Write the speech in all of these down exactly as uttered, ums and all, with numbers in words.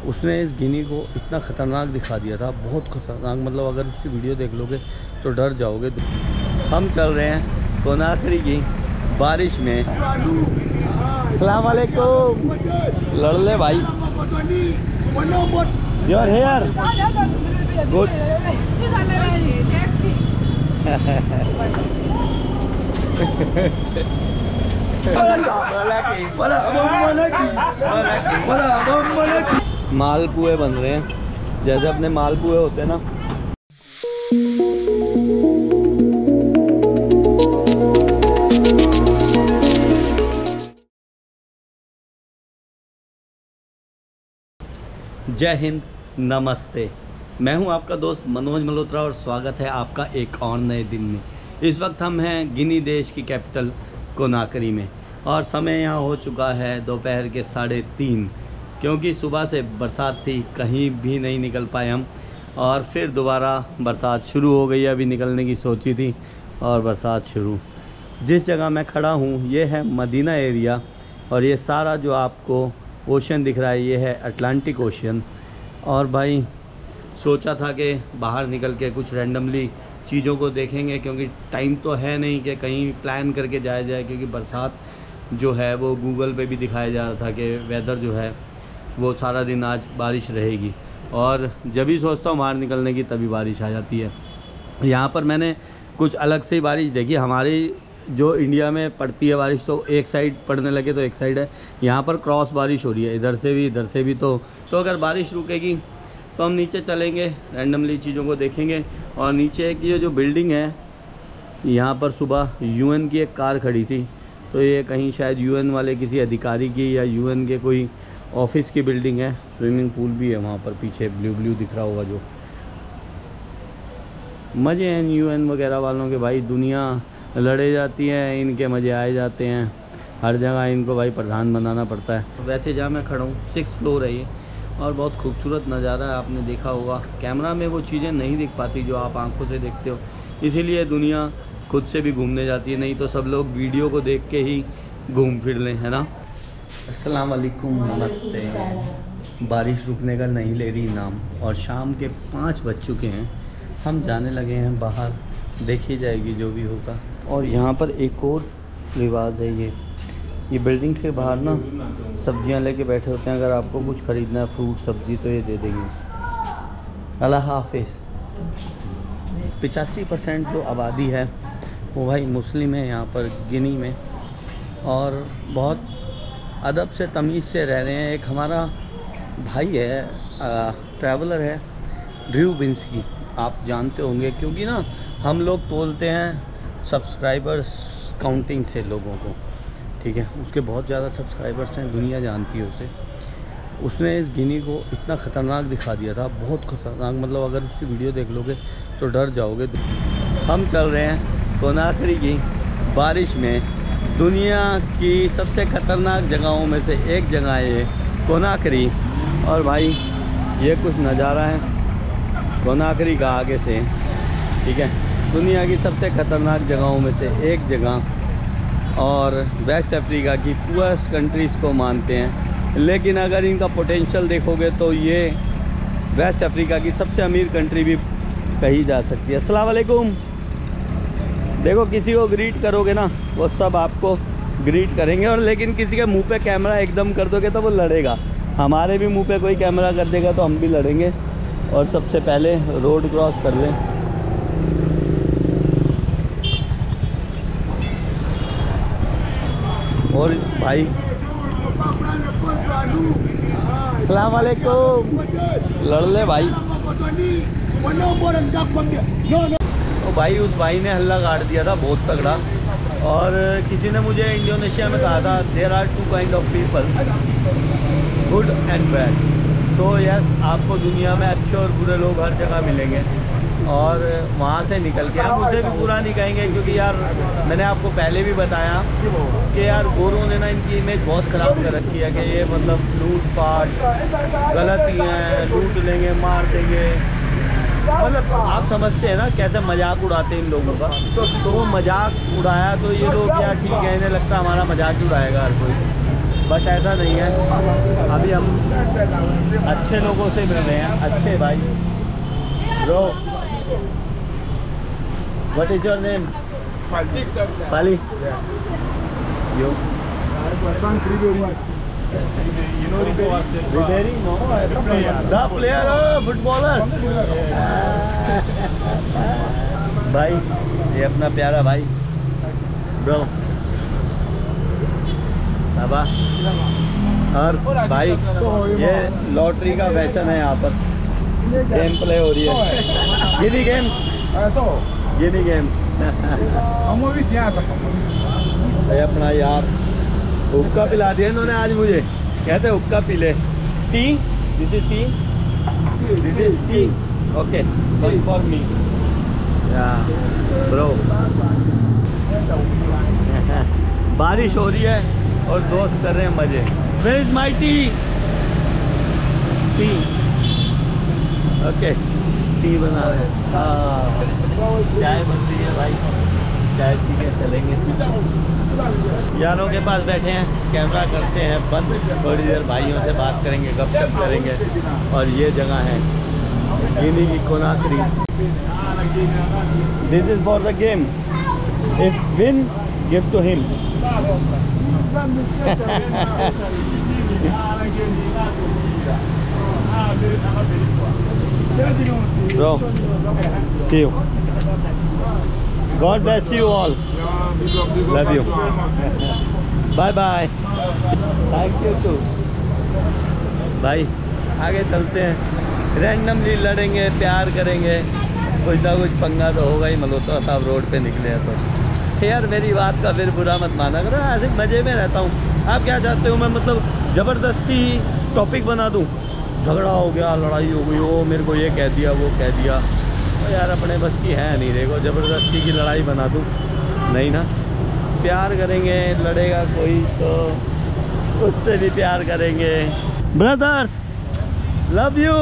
उसने इस गिनी को इतना ख़तरनाक दिखा दिया था, बहुत ख़तरनाक, मतलब अगर उसकी वीडियो देख लोगे तो डर जाओगे। हम चल रहे हैं कोनाकरी की बारिश में। अस्सलाम वालेकुम। लड़ ले भाई। Your hair good. मालपुए बन रहे हैं जैसे अपने मालपुए होते हैं ना। जय हिंद, नमस्ते। मैं हूं आपका दोस्त मनोज मल्होत्रा और स्वागत है आपका एक और नए दिन में। इस वक्त हम हैं गिनी देश की कैपिटल कोनाकरी में और समय यहाँ हो चुका है दोपहर के साढ़े तीन, क्योंकि सुबह से बरसात थी, कहीं भी नहीं निकल पाए हम और फिर दोबारा बरसात शुरू हो गई। अभी निकलने की सोची थी और बरसात शुरू। जिस जगह मैं खड़ा हूँ ये है मदीना एरिया और ये सारा जो आपको ओशन दिख रहा है ये है अटलांटिक ओशन। और भाई सोचा था कि बाहर निकल के कुछ रैंडमली चीज़ों को देखेंगे, क्योंकि टाइम तो है नहीं कि कहीं प्लान करके जाया जाए, क्योंकि बरसात जो है वो गूगल पे भी दिखाया जा रहा था कि वेदर जो है वो सारा दिन आज बारिश रहेगी। और जब भी सोचता हूँ बाहर निकलने की तभी बारिश आ जाती है। यहाँ पर मैंने कुछ अलग से बारिश देखी। हमारी जो इंडिया में पड़ती है बारिश तो एक साइड पड़ने लगे तो एक साइड है, यहाँ पर क्रॉस बारिश हो रही है, इधर से भी इधर से भी। तो तो अगर बारिश रुकेगी तो हम नीचे चलेंगे, रैंडमली चीज़ों को देखेंगे। और नीचे एक ये जो बिल्डिंग है, यहाँ पर सुबह यूएन की एक कार खड़ी थी, तो ये कहीं शायद यूएन वाले किसी अधिकारी की या यूएन के कोई ऑफिस की बिल्डिंग है। स्विमिंग पूल भी है वहाँ पर पीछे, ब्लू ब्लू दिख रहा होगा। जो मज़े हैं यूएन वगैरह वालों के, भाई दुनिया लड़े जाती है, इनके मज़े आए जाते हैं। हर जगह इनको भाई प्रधान बनाना पड़ता है। वैसे जहाँ मैं खड़ा हूँ सिक्स फ्लोर है ये और बहुत खूबसूरत नज़ारा है। आपने देखा होगा कैमरा में वो चीज़ें नहीं दिख पाती जो आप आंखों से देखते हो, इसीलिए दुनिया खुद से भी घूमने जाती है, नहीं तो सब लोग वीडियो को देख के ही घूम फिर लें, है ना। अस्सलाम वालेकुम, नमस्ते। बारिश रुकने का नहीं ले रही नाम और शाम के पाँच बज चुके हैं। हम जाने लगे हैं बाहर, देखी जाएगी जो भी होगा। और यहाँ पर एक और रिवाज है, ये ये बिल्डिंग से बाहर ना सब्जियाँ लेके बैठे होते हैं। अगर आपको कुछ ख़रीदना है फ्रूट सब्जी तो ये दे देंगे। अल्लाह हाफिज़। पचासी परसेंट जो आबादी है वो भाई मुस्लिम है यहाँ पर गिनी में, और बहुत अदब से तमीज़ से रह रहे हैं। एक हमारा भाई है, ट्रैवलर है, ड्रू बिन्स्की, आप जानते होंगे, क्योंकि ना हम लोग तोलते हैं सब्सक्राइबर्स काउंटिंग से लोगों को, ठीक है। उसके बहुत ज़्यादा सब्सक्राइबर्स हैं, दुनिया जानती है उसे। उसने इस गिनी को इतना ख़तरनाक दिखा दिया था, बहुत ख़तरनाक, मतलब अगर उसकी वीडियो देख लोगे तो डर जाओगे। हम चल रहे हैं कोनाकरी की बारिश में। दुनिया की सबसे ख़तरनाक जगहों में से एक जगह है ये कोनाकरी। और भाई ये कुछ नज़ारा है कोनाकरी का आगे से, ठीक है। दुनिया की सबसे ख़तरनाक जगहों में से एक जगह, और वेस्ट अफ्रीका की पुअरेस्ट कंट्रीज़ को मानते हैं, लेकिन अगर इनका पोटेंशियल देखोगे तो ये वेस्ट अफ्रीका की सबसे अमीर कंट्री भी कही जा सकती है। अस्सलाम वालेकुम। देखो किसी को ग्रीट करोगे ना वो सब आपको ग्रीट करेंगे, और लेकिन किसी के मुंह पे कैमरा एकदम कर दोगे तो वो लड़ेगा। हमारे भी मुंह पे कोई कैमरा कर देगा तो हम भी लड़ेंगे। और सबसे पहले रोड क्रॉस कर लें। और भाई अस्सलाम वालेकुम। लड़ ले भाई। तो भाई उस भाई ने हल्ला काट दिया था बहुत तगड़ा, और किसी ने मुझे इंडोनेशिया में कहा था there are two kind of people, good and bad. तो यस, आपको दुनिया में अच्छे और बुरे लोग हर जगह मिलेंगे, और वहाँ से निकल के हम उसे भी बुरा नहीं कहेंगे, क्योंकि यार मैंने आपको पहले भी बताया कि यार गोरों ने ना इनकी इमेज बहुत ख़राब कर रखी है कि ये मतलब लूट पाट गलत ही हैं, लूट लेंगे मार देंगे, मतलब आप समझते हैं ना कैसे मजाक उड़ाते हैं इन लोगों का। तो वो मजाक उड़ाया तो ये लोग यार ठीक है, इन्हें लगता है हमारा मजाक ही उड़ाएगा हर कोई। बट ऐसा नहीं है, अभी हम अच्छे लोगों से मिल रहे हैं, अच्छे भाई। Bro, what is your name? Pali. You You know Ribéry? Ribéry? No, the player. The player, oh, footballer. भाई, ये अपना प्यारा भाई, ब्रो, बाबा। और भाई, ये लॉटरी का फैशन है यहाँ पर, गेम प्ले हो रही है, गिनी गेम, गिनी गेम। ये अपना यार हुक्का पिला दिया इन्होंने आज मुझे, कहते हुक्का पी ले। Tea, this is tea, this is tea, okay, for me, bro. बारिश हो रही है और दोस्त कर रहे हैं मजे। Where is my tea? Tea, okay, tea बना रहे हैं। हाँ, चाय बन रही है भाई, चाय पी के चलेंगे। यारों के पास बैठे हैं, कैमरा करते हैं बंद, थोड़ी देर भाइयों से बात करेंगे, गपशप करेंगे। और ये जगह है गिनी की Conakry. This is for the game, if win give to him. Bro, see you. God bless you all. Love you. Bye bye. Thank you too. भाई आगे चलते हैं, रैंडमली लड़ेंगे, प्यार करेंगे, कुछ ना कुछ पंगा तो होगा ही। मल्होत्रा साहब रोड पे निकले हैं तो यार मेरी बात का फिर बुरा मत माना करो, ऐसे मज़े में रहता हूँ। आप क्या चाहते हो मैं मतलब ज़बरदस्ती टॉपिक बना दूँ? झगड़ा हो गया, लड़ाई हो गई, वो मेरे को ये कह दिया, वो कह दिया, तो यार अपने बस की है नहीं। देखो ज़बरदस्ती की लड़ाई बना दूँ, नहीं ना। प्यार करेंगे, लड़ेगा कोई तो उससे भी प्यार करेंगे। Brothers, love you.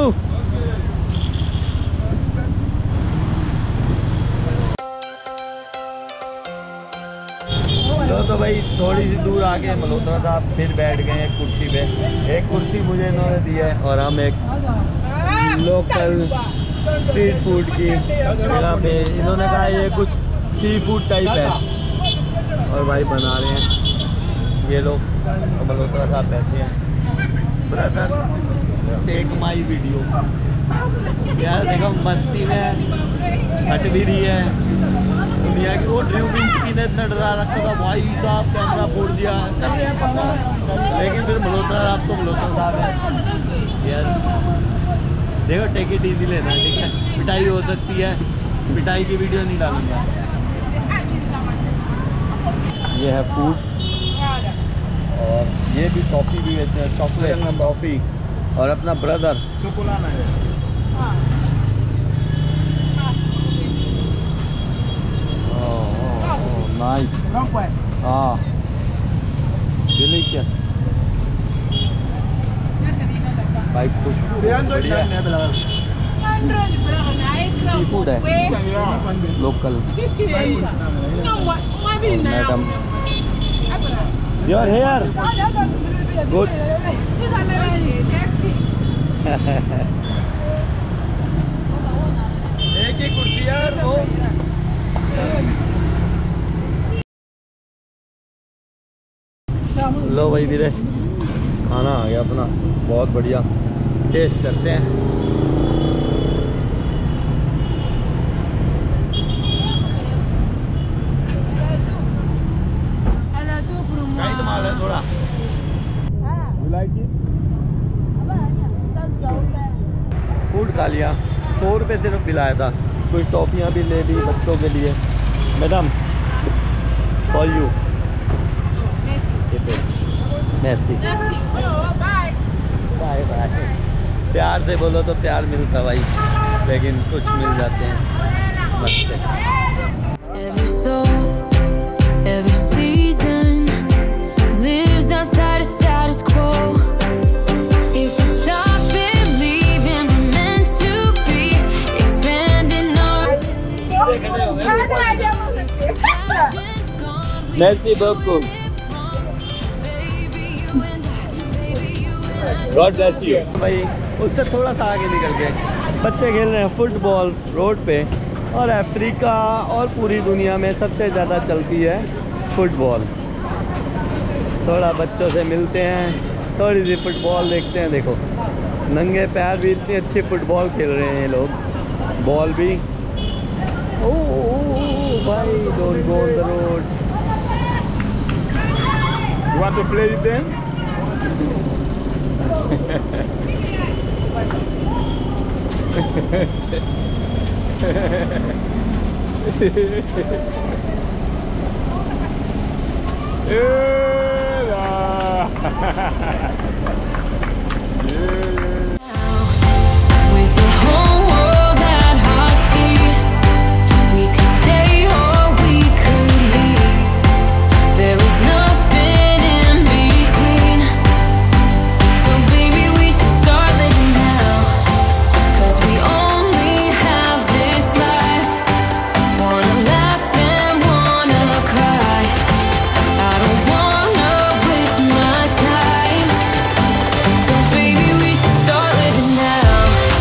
लो तो भाई थोड़ी सी दूर आके मल्होत्रा साहब फिर बैठ गए एक कुर्सी पे। एक कुर्सी मुझे इन्होंने दी है और हम एक लोकल स्ट्रीट फूड की जगह पे, इन्होंने कहा ये कुछ सी फूड टाइप है और भाई बना रहे हैं ये लोग। मल्होत्रा साहब बैठे हैं। Brother take my video. यार देखो मस्ती में हट भी रही है दुनिया की। वो ड्रू विंस्की ने इतना डरा रखा था भाई साहब, कैमरा फोड़ दिया, कर रहे हैं पंगा। लेकिन फिर मल्होत्रा साहब तो मल्होत्रा साहब है यार। देखो टेक इट इजी लेना, ठीक है। पिटाई हो सकती है, पिटाई की वीडियो नहीं डालूंगा। ये है फूड और ये भी कॉफ़ी भी बेचते हैं, चॉकलेट कॉफ़ी। और अपना ब्रदर नाइस, हाँ डिलीशियस भाई। कुछ सी फूड है local. Madam your hair good. एक ही कुर्सी यार वो। लो भाई मेरे खाना आ गया अपना, बहुत बढ़िया। टेस्ट करते हैं। कहीं तो माल है थोड़ा। फूड खा लिया, सौ रुपये सिर्फ बिलाया था। कुछ टॉफियाँ भी ले ली बच्चों के लिए। मैडम फॉर यू मैसी। Bye bye. प्यार से बोलो तो प्यार मिलता भाई, लेकिन कुछ मिल जाते हैं मस्ते। Every soul, every season lives outside a status quo. If we stop believing we're meant to be, expanding our ability. Merci beaucoup. God bless you. भाई उससे थोड़ा सा आगे निकल के बच्चे खेल रहे हैं फुटबॉल रोड पे। और अफ्रीका और पूरी दुनिया में सबसे ज़्यादा चलती है फुटबॉल। थोड़ा बच्चों से मिलते हैं, थोड़ी सी फुटबॉल देखते हैं। देखो नंगे पैर भी इतनी अच्छी फुटबॉल खेल रहे हैं ये लोग, बॉल भी। ओ भाई don't go on the road. You want to play with them? With the whole world at our feet, we could stay or we could leave. There is nothing in between. So baby, we should start living now. 'Cause we only have this life. Wanna laugh and wanna cry. I don't wanna waste my time. So baby, we should start living now.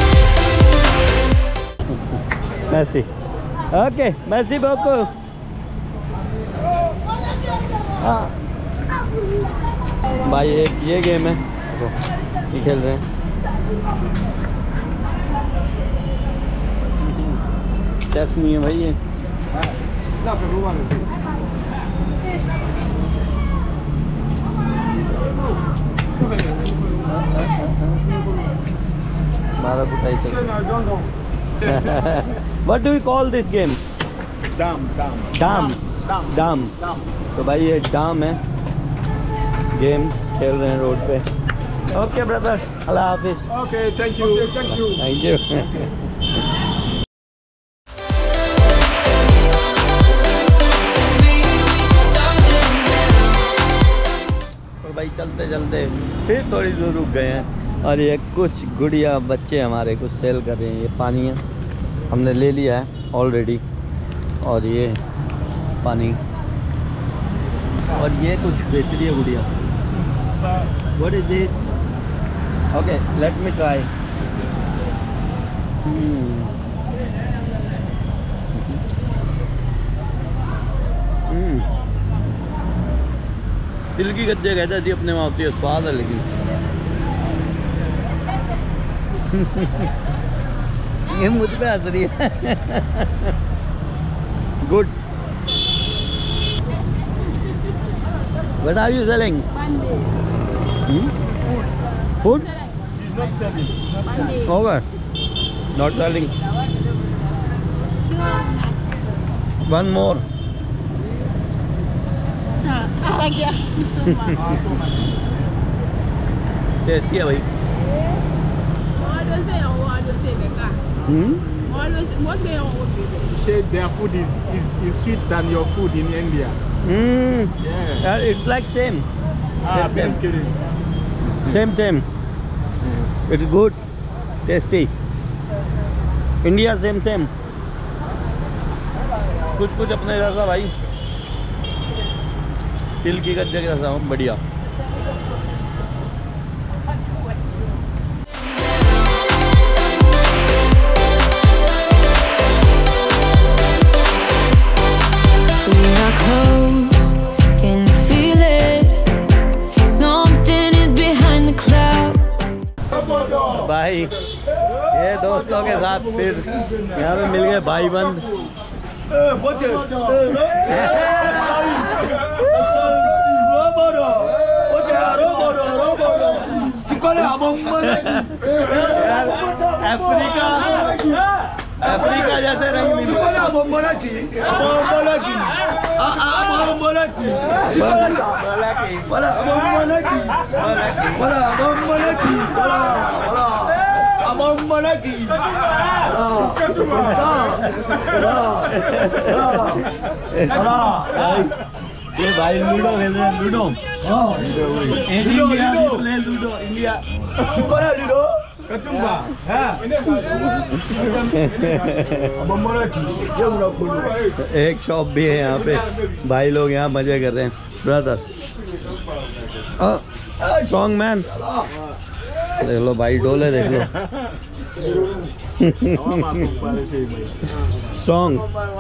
मैसी okay मैसी बोको। हाँ भाई एक ये game है, देखो ये खेल रहे हैं। चेस नहीं है भाई ये। मारा कुटाई चल। What do we call this game? Dam, dam. डाम Dam. डाम Dam. तो भाई ये डाम है, गेम खेल रहे हैं रोड पे। ओके ब्रदर, अल्लाह हाफिज। Okay, thank you. Okay, thank you. Thank you. Baby, we should start living now. तो भाई चलते चलते फिर थोड़ी दूर रुक गए हैं और ये कुछ गुड़िया बच्चे हमारे कुछ सेल कर रहे हैं। ये पानी है, हमने ले लिया है ऑलरेडी। और ये पानी और ये कुछ बेच रही है गुड़िया। What is this? Okay let me try. दिल की गज्जे कहते थी अपने वहाँ होती है, स्वाद है लेकिन ये मुझ पे हंस रही है। Good. What are you selling? Hmm? Food? He's not selling. Okay. Not selling. One more. Tasty है भाई। Hmm? Say their food is, is, is sweet than your food in India. Hmm. Yeah. Uh, it's like same. Ah, Same, I'm kidding. Same same. It's good, tasty. India same same. कुछ कुछ अपने जैसा भाई, तिल की गज्जे के जैसा बढ़िया। We are close, can you feel it? Something is behind the clouds. भाई ये दोस्तों के साथ फिर यहाँ पे मिल गए भाई बंद। अफ्रीका अफ्रीका जैसे रंग ये भाई लूडो खेल रहे हैं। Ludo India play ludo India ludo एक शॉप भी है यहाँ पे, भाई लोग यहाँ मजे कर रहे हैं। ब्रदर स्ट्रॉन्ग मैन देख लो भाई, डोले देख लो। स्ट्रॉन्ग।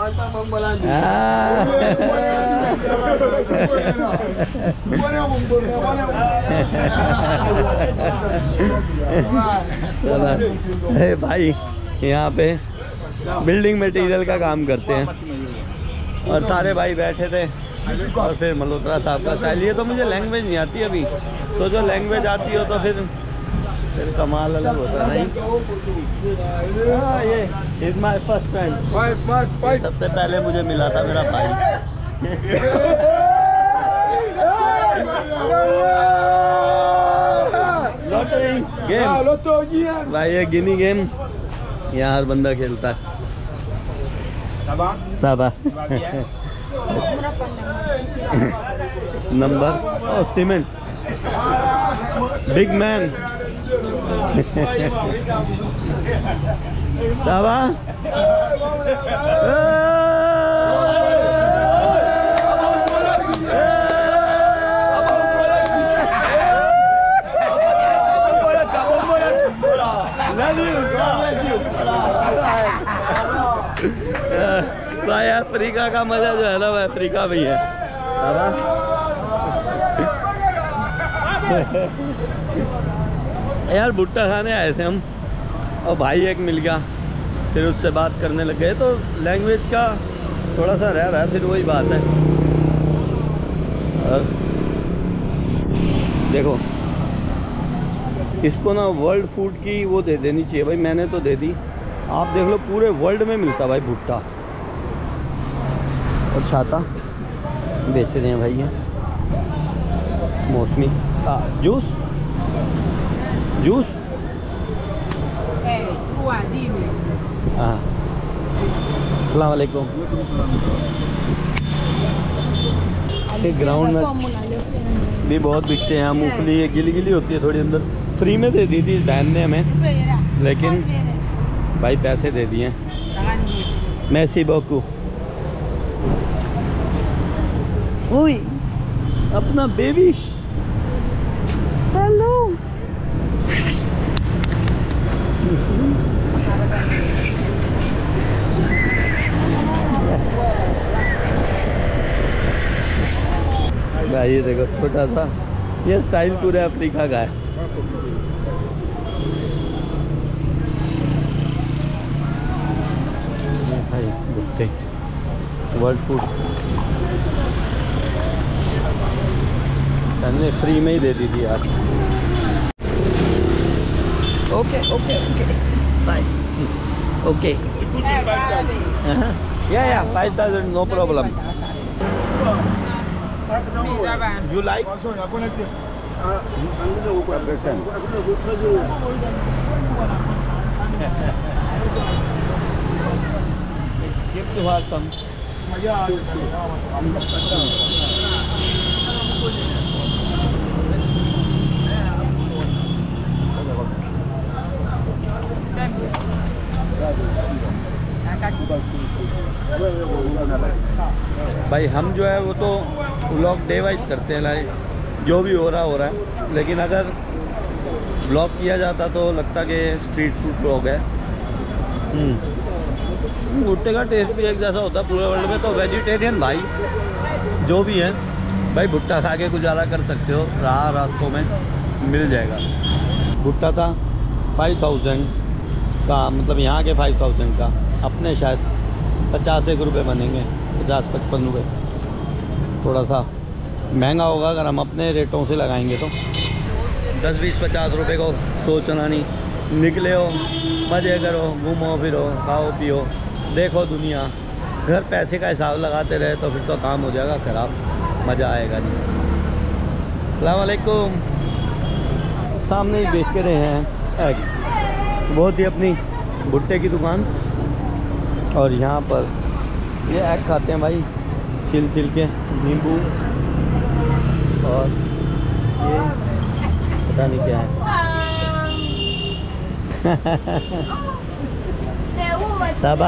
अरे भाई यहाँ पे बिल्डिंग मटेरियल का काम करते हैं और सारे भाई बैठे थे और फिर मल्होत्रा साहब का स्टाइल। ये तो मुझे लैंग्वेज नहीं आती अभी, तो जो लैंग्वेज आती हो तो फिर फिर कमाल अलग होता नहीं। ये इज माय फर्स्ट फ्रेंड। सबसे पहले मुझे मिला था मेरा भाई। लॉटरी गेम भाई, ये गिनी गेम यहाँ हर बंदा खेलता है। Saba number of cement big man. Saba भाई अफ्रीका का मजा जो है ना, वो अफ्रीका में ही है। यार भुट्टा खाने आए थे हम और भाई एक मिल गया, फिर उससे बात करने लग गए, तो लैंग्वेज का थोड़ा सा रह रहा है, फिर वही बात है। और देखो इसको ना वर्ल्ड फूड की वो दे देनी चाहिए भाई, मैंने तो दे दी। आप देख लो पूरे वर्ल्ड में मिलता भाई भुट्टा। और छाता बेच रहे हैं भाई, ये मौसमी आ, जूस जूस हाँ। अस्सलाम वालेकुम। ग्राउंड में भी बहुत बिकते हैं यहाँ मूंगफली, ये गिली गिली होती है थोड़ी, अंदर फ्री में दे दी थी बहन ने हमें, लेकिन भाई पैसे दे दिए। मैसी बोकू ओए अपना बेबी, हेलो। भाई ये देखो छोटा सा, ये स्टाइल पूरे अफ्रीका का है। भाई भुट्टे वर्ल्ड फूड हमने फ्री में ही दे दी थी यार। Okay okay okay bye okay yeah yeah five thousand no problem. You like give to her some. भाई हम जो है वो तो व्लॉग डे वाइज करते हैं, लाइक जो भी हो रहा हो रहा है, लेकिन अगर व्लॉग किया जाता तो लगता कि स्ट्रीट फूड व्लॉग है। भुट्टे का टेस्ट भी एक जैसा होता है पूरे वर्ल्ड में, तो वेजिटेरियन भाई जो भी है भाई भुट्टा खा के गुजारा कर सकते हो, राह रास्तों में मिल जाएगा। भुट्टा था फाइव थाउजेंड का, मतलब यहाँ के फाइव थाउजेंड का, अपने शायद पचास एक रुपये बनेंगे, पचास पचपन रुपये, थोड़ा सा महंगा होगा अगर हम अपने रेटों से लगाएंगे तो। दस बीस पचास रुपये को सोचना नहीं, निकले हो मज़े करो, घूमो फिरो, खाओ पियो, देखो दुनिया। घर पैसे का हिसाब लगाते रहे तो फिर तो काम हो जाएगा ख़राब, मज़ा आएगा नहीं। अस्सलाम वालेकुम। सामने ही बेच के रहे हैं एग, बहुत ही अपनी भुट्टे की दुकान। और यहाँ पर ये एग खाते हैं भाई, छिल छिल के, नींबू, और ये पता नहीं क्या है। साबा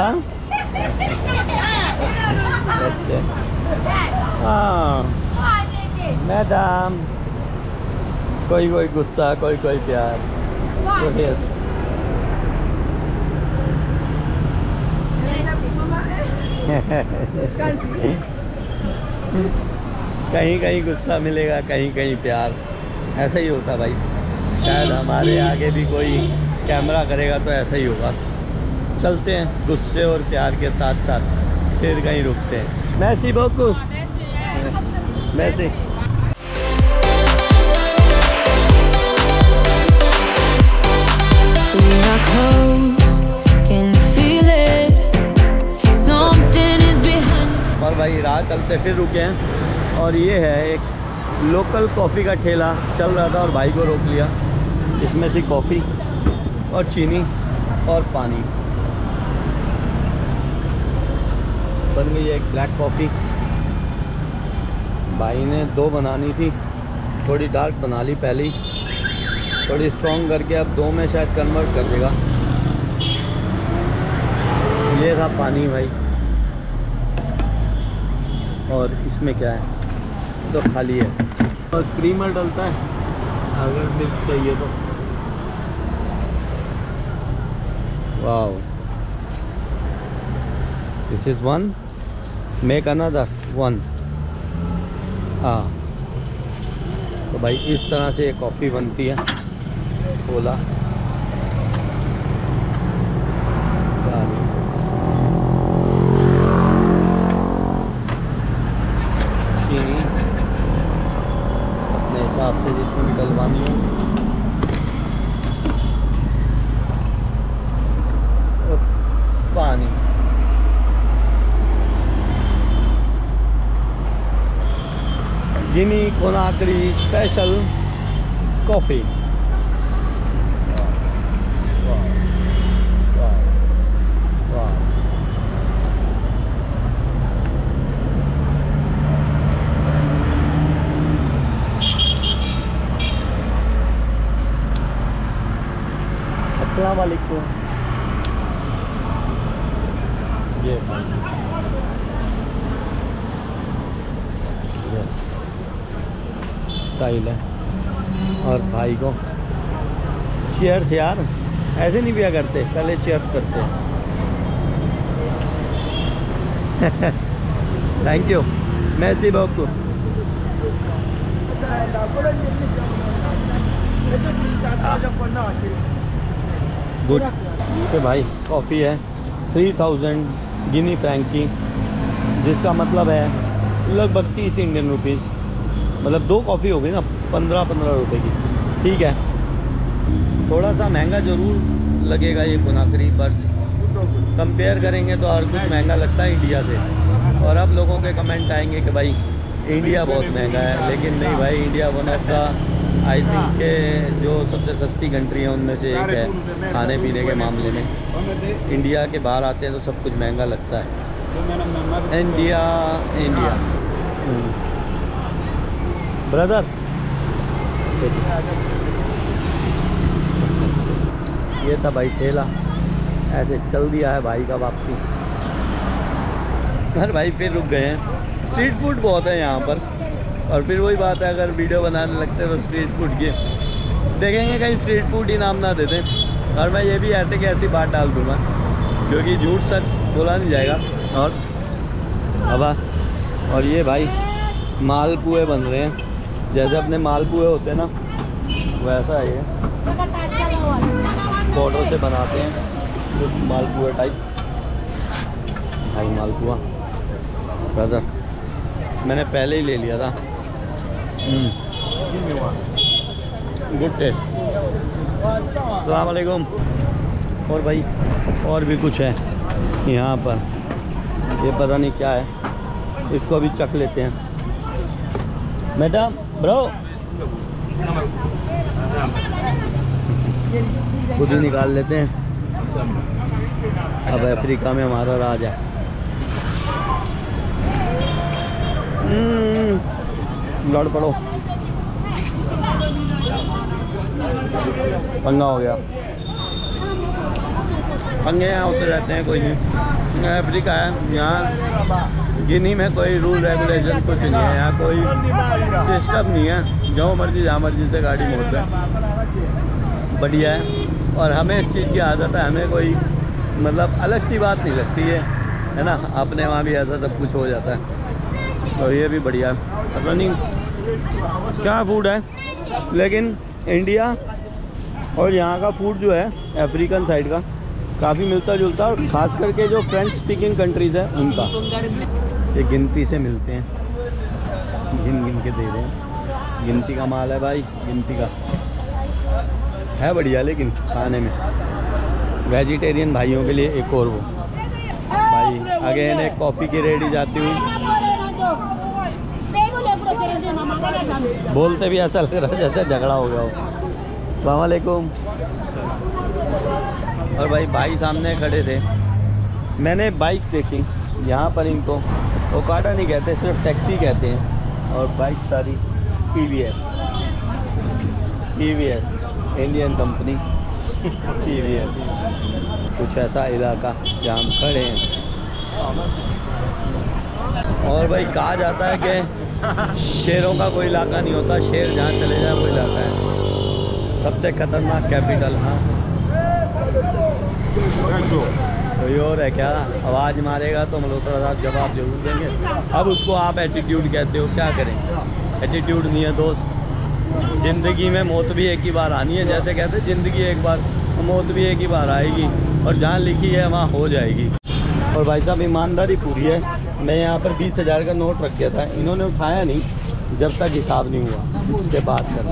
हाँ मैडम, कोई कोई गुस्सा, कोई कोई प्यार। कहीं कहीं गुस्सा मिलेगा, कहीं कहीं प्यार, ऐसा ही होता भाई। शायद हमारे आगे भी कोई कैमरा करेगा तो ऐसा ही होगा। चलते हैं गुस्से और प्यार के साथ साथ, फिर कहीं रुकते हैं। Massey बोकू Massey We are close, can you feel it? Something is behind. और भाई राह चलते फिर रुके हैं, और ये है एक लोकल कॉफ़ी का ठेला चल रहा था और भाई को रोक लिया। इसमें थी कॉफ़ी और चीनी और पानी। बन गई एक ब्लैक कॉफ़ी। भाई ने दो बनानी थी, थोड़ी डार्क बना ली पहले ही, थोड़ी स्ट्रॉन्ग करके अब दो में शायद कन्वर्ट कर देगा। ये था पानी भाई, और इसमें क्या है तो खाली है, और क्रीमर डलता है अगर मिल्क चाहिए तो। Wow, this is one, make another one. हाँ, तो भाई इस तरह से ये कॉफ़ी बनती है। कोला चीनी अपने हिसाब से जितनी भी डलवानी हो, और पानी। Guinea Conakry special coffee. अस्सलाम वालेकुम। ये यस स्टाइल है। और भाई को चीयर्स यार, ऐसे नहीं पिया करते, पहले चीयर्स करते हैं। थैंक यू मैसी बाबू। गुड। तो भाई कॉफ़ी है थ्री थाउजेंड गिनी फ्रैंक की, जिसका मतलब है लगभग तीस इंडियन रुपीज़, मतलब दो कॉफ़ी हो गई ना पंद्रह पंद्रह रुपए की। ठीक है, थोड़ा सा महंगा ज़रूर लगेगा ये कोनाक्री, पर कंपेयर करेंगे तो हर कुछ महंगा लगता है इंडिया से। और अब लोगों के कमेंट आएंगे कि भाई इंडिया बहुत महंगा है, लेकिन नहीं भाई, India one of the I think के जो सबसे सस्ती कंट्री है उनमें से एक है खाने पीने के मामले में। इंडिया के बाहर आते हैं तो सब कुछ महंगा लगता है। India India brother. ये था भाई ठेला, ऐसे चल दिया है भाई का वापसी। अरे भाई फिर रुक गए हैं। स्ट्रीट फूड बहुत है यहाँ पर, और फिर वही बात है, अगर वीडियो बनाने लगते हैं तो स्ट्रीट फूड की देखेंगे, कहीं स्ट्रीट फूड ही नाम ना देते। और मैं ये भी ऐसे की ऐसी बात डाल दूँगा, क्योंकि झूठ सच बोला नहीं जाएगा। और हवा, और ये भाई मालपुए बन रहे हैं, जैसे अपने मालपुए होते हैं ना वैसा है ये, पाउडर से बनाते हैं कुछ मालपुआ टाइप। भाई मालपुआ ब्रदर मैंने पहले ही ले लिया था। Good taste. अस्सलाम वालेकुम। और भाई और भी कुछ है यहाँ पर, ये पता नहीं क्या है, इसको अभी चख लेते हैं। मैडम ब्रो खुद ही निकाल लेते हैं। अब अफ्रीका में हमारा राज है। लड़ पड़ो, पंगा हो गया। पंगे यहाँ होते रहते हैं, कोई नहीं। अफ्रीका है, यहाँ गिनी में कोई रूल रेगुलेशन कुछ नहीं है, यहाँ कोई सिस्टम नहीं है, जो मर्जी जहाँ मर्जी से गाड़ी मोड़ दे। बढ़िया है। और हमें इस चीज़ की आदत है, हमें कोई मतलब अलग सी बात नहीं लगती है, है ना। अपने वहाँ भी ऐसा सब कुछ हो जाता है, तो ये भी बढ़िया है। पता नहीं क्या फूड है, लेकिन इंडिया और यहाँ का फूड जो है अफ्रीकन साइड का काफ़ी मिलता जुलता, और ख़ास करके जो फ्रेंच स्पीकिंग कंट्रीज़ है उनका। ये गिनती से मिलते हैं, गिन गिन के दे रहे हैं। गिनती का माल है भाई, गिनती का है, बढ़िया। लेकिन खाने में वेजिटेरियन भाइयों के लिए एक और वो भाई आगे है एक कॉफ़ी की रेडी जाती हुई, बोलते भी ऐसा लग रहा है जैसे झगड़ा हो गया हो। अस्सलाम वालेकुम। और भाई भाई सामने खड़े थे, मैंने बाइक्स देखी यहाँ पर, इनको ओकाडा नहीं कहते, सिर्फ टैक्सी कहते हैं। और बाइक सारी T V S, T V S Indian company T V S. कुछ ऐसा इलाका जहाँ हम खड़े हैं। और भाई कहा जाता है कि शेरों का कोई इलाका नहीं होता, शेर जहाँ चले जाए वो इलाका है। सबसे खतरनाक कैपिटल। हाँ कोई और है क्या? आवाज़ मारेगा तो मल्होत्रा साहब जवाब जरूर देंगे। अब उसको आप एटीट्यूड कहते हो, क्या करें। एटीट्यूड नहीं है दोस्त, ज़िंदगी में मौत भी एक ही बार आनी है। जैसे कहते हैं ज़िंदगी एक बार, मौत भी एक ही बार आएगी, और जहाँ लिखी है वहाँ हो जाएगी। और भाई साहब ईमानदारी पूरी है। मैं यहाँ पर बीस हज़ार का नोट रख गया था, इन्होंने उठाया नहीं जब तक हिसाब नहीं हुआ, उसके बाद कर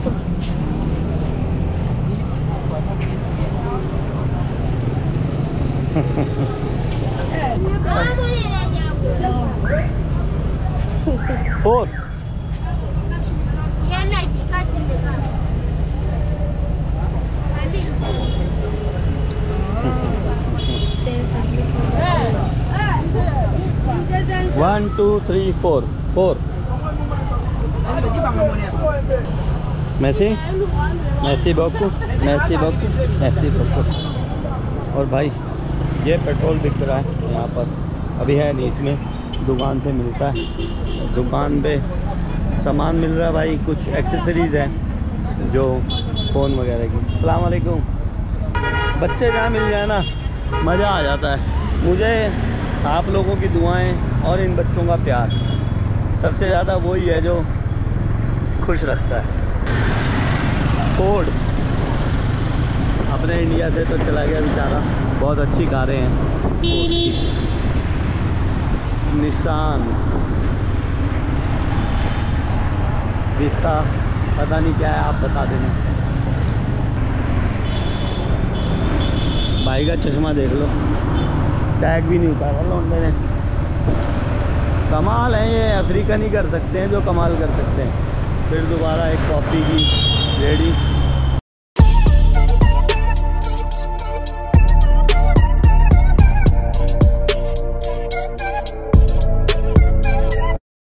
four one two three four four मैसी मैसी बक्कू मैसी बक्कू मैसी बक्कू। और भाई ये पेट्रोल बिक रहा है यहाँ पर, अभी है नहीं, इसमें दुकान से मिलता है। दुकान पे सामान मिल रहा है भाई, कुछ एक्सेसरीज़ हैं जो फ़ोन वगैरह की। अस्सलाम वालेकुम। बच्चे जहाँ मिल जाए ना मज़ा आ जाता है। मुझे आप लोगों की दुआएं और इन बच्चों का प्यार सबसे ज़्यादा वही है जो खुश रखता है। फोर्ड अपने इंडिया से तो चला गया बेचारा, बहुत अच्छी कारें हैं फोर्ड की। निसान, विस्ता, पता नहीं क्या है, आप बता देना। भाई का चश्मा देख लो, टैग भी नहीं उतारा लौंडे ने। कमाल है ये, अफ्रीकन ही कर सकते हैं जो कमाल कर सकते हैं। फिर दोबारा एक कॉफ़ी की रेडी।